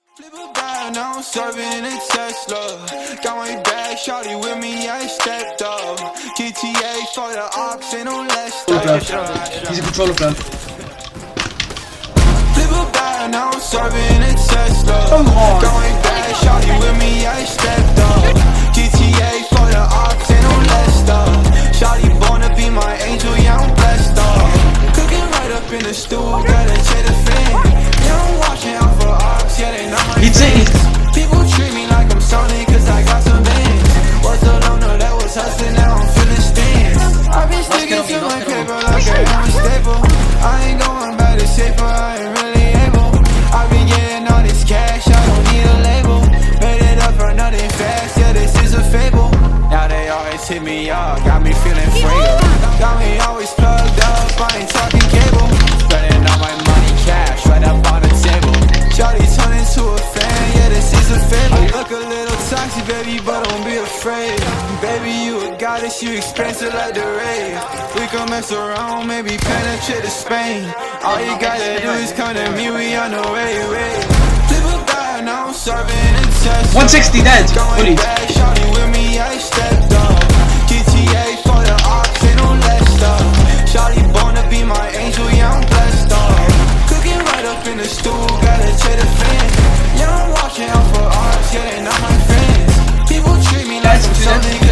Flip a bag, now I'm serving a Tesla. Got my bag, shawty with me, I stepped up. GTA for the ops, ain't no less. He's a controller fan. Flip a bag, now I'm serving a Tesla. Come on. Got my bag, shawty with me, I stepped up. GTA for the ops, ain't no less. Shawty born to be my angel, yeah, I'm blessed up. Cooking right up in the stool, gotta check the fan. Yeah, I'm watching out for ops, yeah, they know my It's People treat me like I'm Sony cause I got some bands. Was a loner that was hustling, now I'm feeling stands. I've been sticking to my paper like I'm a staple. I ain't going back to safer, I ain't really able. I've been getting all this cash, I don't need a label. Made it up for nothing fast, yeah, this is a fable. Now they always hit me up, got me feeling frail. Got me always plugged up, I ain't talking cable. Spending all my money cash, right up on the table. Shawty turn into a fan, yeah, this is a fable. I look a little toxic, baby, but don't be afraid. Baby, you a goddess, you expensive like the rave. We can mess around, maybe penetrate to Spain. All you gotta do is come to me, we on the way, Flip a bag, now I'm serving a test. 160 dead. Going back, shawty with me, I stepped up. GTA for the ops, ain't no less stuff. Shawty born to be my angel, yeah, I'm blessed up. Cooking right up in the stool, gotta check the fan. Yeah, I'm watching out for ops, yeah, they not my friends. People treat me like I'm something.